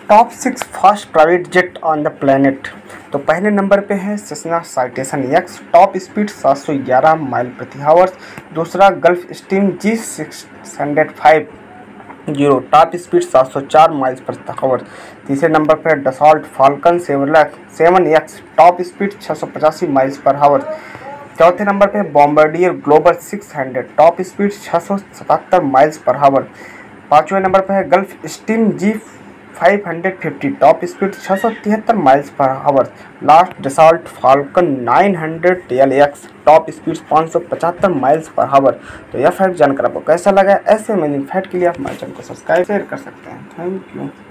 Top 6 fast private jet on the planet. तो पहले number पे है Cessna Citation X, top speed 711 mile प्रति आवर्स। दूसरा Gulfstream G605 top speed 704 miles प्रति आवर्स। तीसरे नंबर पर Dassault Falcon 7X, top speed 685 miles पर आवर। चौथे नंबर पे Bombardier Global 600, top speed 677 miles पर आवर। पाँचवें नंबर पर है Gulfstream G550, top speed 673 miles पर hour. Last Dassault Falcon 900 TLX, top speed 575 miles पर आवर। तो यह फैक्ट जानकर आपको कैसा लगा? ऐसे अमेजिंग फैक्ट के लिए आप हमारे चैनल को सब्सक्राइब शेयर कर सकते हैं। Thank you.